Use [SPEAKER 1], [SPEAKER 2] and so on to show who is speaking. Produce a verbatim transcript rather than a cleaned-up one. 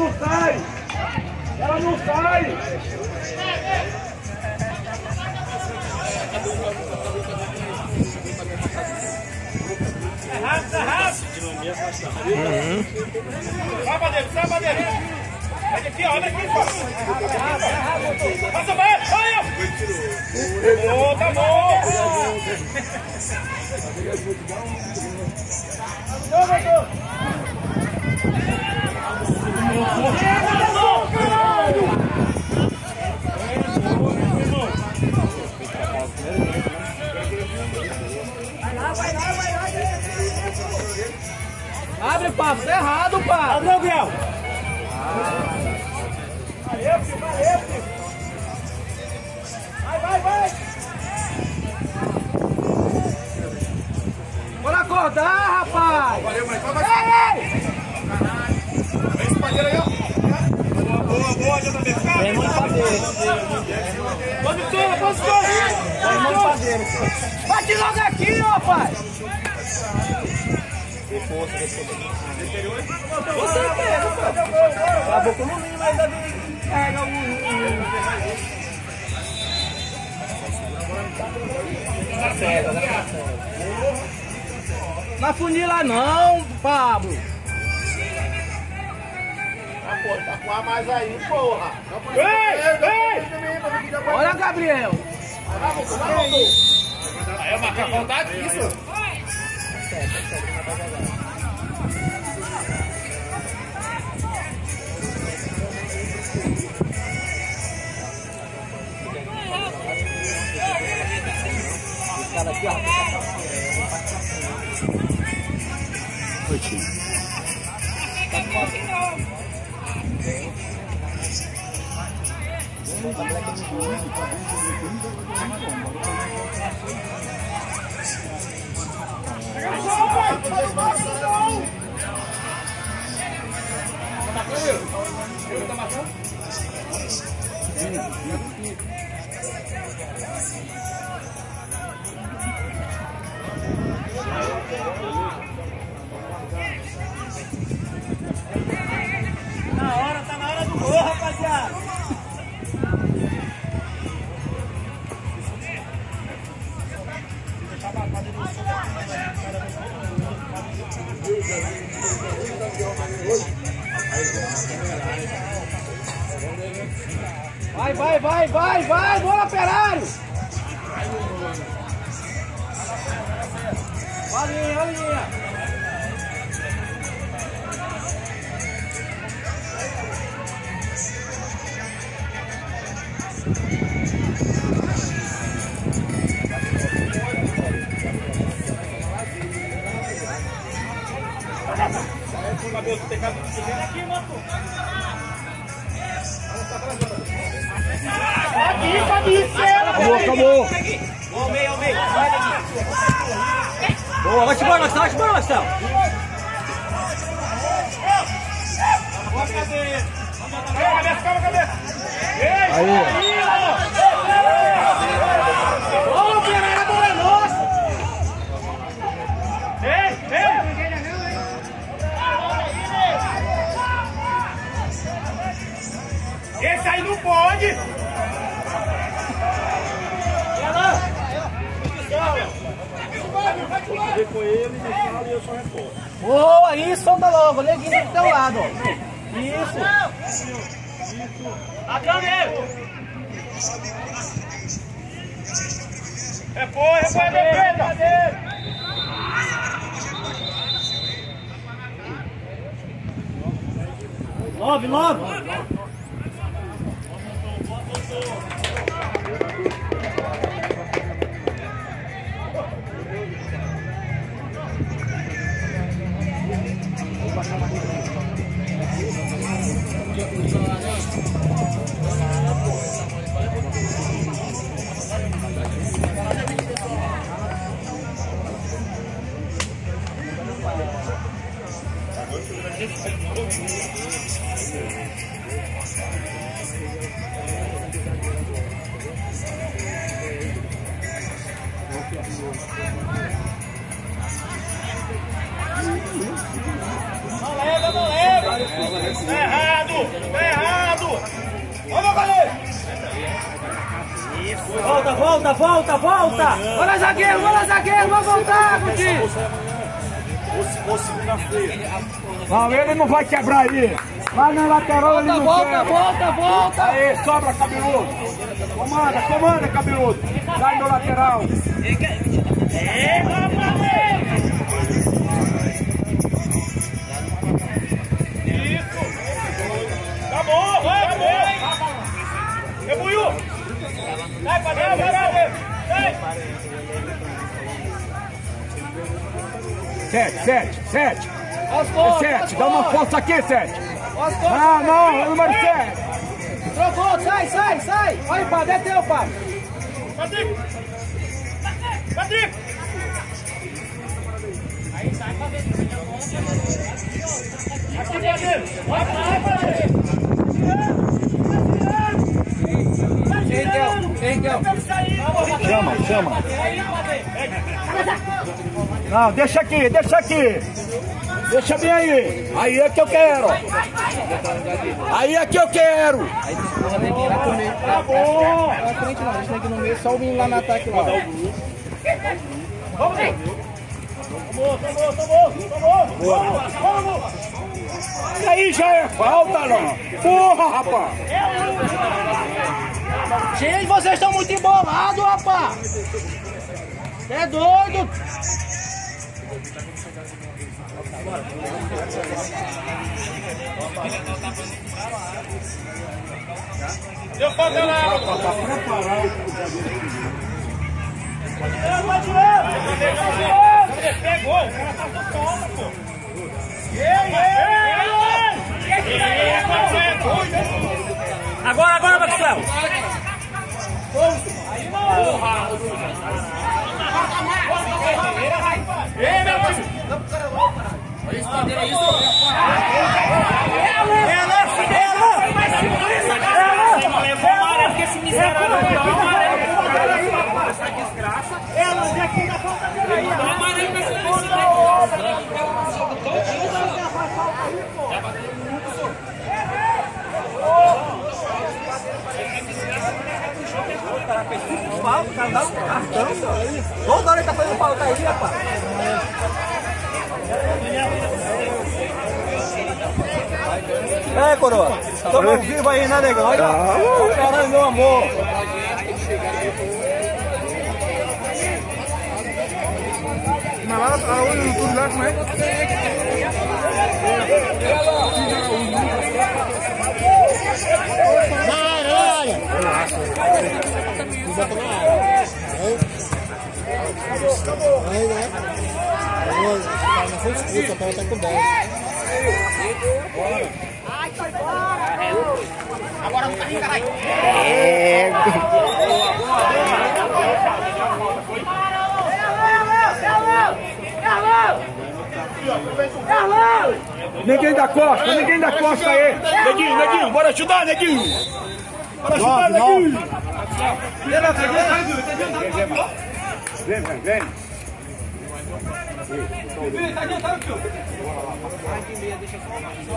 [SPEAKER 1] não sai! Ela não sai! É rápido, é rápido!
[SPEAKER 2] Uhum.
[SPEAKER 1] Sai, Bandeira, sai, Bandeira! Olha aqui, olha aqui, pô! Passa bem, vai! Boa, tá bom!
[SPEAKER 3] Abre, Pablo, tá errado, Pablo.
[SPEAKER 1] Abre, Gabriel. Valeu, filho, valeu, filho. Vai, vai, vai.
[SPEAKER 3] Bora acordar, rapaz.
[SPEAKER 1] Valeu, mas vai, vai.
[SPEAKER 3] Ei, ei.
[SPEAKER 1] Vem esse padeiro aí, ó. Boa, boa, boa, já tá bem.
[SPEAKER 3] Tem muito padeiro.
[SPEAKER 1] Posição, posição.
[SPEAKER 3] Tem muito padeiro. Bate logo aqui, ó, pai. Você pega, pô. Acabou com o mínimo, mas ainda pega o... Tá certo, tá certo. Não afunila não, Pablo.
[SPEAKER 1] Ah, pô, tá com a mais aí, porra. Vem, vem.
[SPEAKER 3] Olha, Gabriel.
[SPEAKER 1] Aí eu marcar falta aqui, senhor.
[SPEAKER 3] Aqui, ó.
[SPEAKER 2] Oi, tio.
[SPEAKER 1] Tá matando?
[SPEAKER 3] Na hora, tá na hora do gol, rapaziada. Vai, vai, vai, vai, vai, bola, Operário! Olha, olha!
[SPEAKER 1] Aqui, moto.
[SPEAKER 3] Aqui, Fabrício!
[SPEAKER 2] Acabou, acabou.
[SPEAKER 3] Ao meio, ao meio. Vai daqui.
[SPEAKER 2] Boa, vai embora, Marcelo, vai embora, Marcelo.
[SPEAKER 1] Boa, cabeça. Cabeça, calma, cabeça.
[SPEAKER 2] Aí.
[SPEAKER 3] Ô, Operário, a bola é nossa!
[SPEAKER 1] Ei, ei. Esse aí não pode!
[SPEAKER 2] Vou ver com ele, deixar e eu só respondo.
[SPEAKER 3] Boa, isso, solta logo, neguinho do teu lado, ó. Isso.
[SPEAKER 1] Atrás dele! Repõe, repõe a defesa!
[SPEAKER 3] Nove, nove.
[SPEAKER 1] Não leva, não leva! Tá errado! Tá errado! Vamos, galera!
[SPEAKER 2] Volta, volta, volta, volta!
[SPEAKER 3] Bora, zagueiro, bora, zagueiro, vamos voltar, Coutinho!
[SPEAKER 4] Não, ele não vai quebrar aí. Lá na lateral ele não
[SPEAKER 3] Volta,
[SPEAKER 4] quebra.
[SPEAKER 3] volta, volta!
[SPEAKER 4] Aí, sobra, cabeludo. Comanda, comanda, cabeludo. Sai no lateral.
[SPEAKER 1] É, isso! Acabou, vai, acabou! Rebuiu! Vai pra dentro, vai pra dentro! Sai!
[SPEAKER 4] Sete, sete, sete.
[SPEAKER 3] Aos
[SPEAKER 4] É
[SPEAKER 3] pontos,
[SPEAKER 4] sete, dá uma força aqui, sete.
[SPEAKER 3] aos pontos!
[SPEAKER 4] Não, não, é o número sete.
[SPEAKER 3] Trocou, sai, sai, sai! Olha, pai, é teu, pai!
[SPEAKER 1] Patrick! Patrick! Aqui pra dentro! Vai pra dentro!
[SPEAKER 3] Quem que é? Quem que é?
[SPEAKER 4] Chama, chama. Não, deixa aqui, deixa aqui. Deixa bem aí. Aí é que eu quero. Aí é que eu quero.
[SPEAKER 3] Tá bom! Na frente não, deixa aqui no meio, só o menino lá no ataque lá.
[SPEAKER 1] Vamos! Tomou, tomou, tomou! Tomou! Vamos! Vamos!
[SPEAKER 4] Isso aí já é falta, não. Porra, rapaz.
[SPEAKER 3] Gente, vocês estão muito embolados, rapaz! É doido!
[SPEAKER 1] Deu falta lá! Pode tirar, pode tirar! Pegou! O cara tá com toma, pô!
[SPEAKER 2] Agora, agora, Maxwell!
[SPEAKER 1] Ei, meu Deus!
[SPEAKER 2] Ela, ela! Levou amarelo, porque esse miserável levou amarelo.
[SPEAKER 1] Ela, onde é que tá faltando aí?
[SPEAKER 2] Amarelo pra esse
[SPEAKER 3] O cara dá um cartão, toda hora ele tá fazendo falta aí, rapaz.
[SPEAKER 2] É, coroa. Tamo ao vivo aí, né, negão? Olha, caralho, meu amor.
[SPEAKER 4] Mas lá, aonde no YouTube lá, como é?
[SPEAKER 1] Agora não tá rindo, caralho!
[SPEAKER 4] Ninguém dá costa, ninguém dá costa aí.
[SPEAKER 1] Neguinho, neguinho, bora ajudar, neguinho! Bora ajudar,
[SPEAKER 4] Nove,
[SPEAKER 1] neguinho!
[SPEAKER 4] Vem, vem, vem.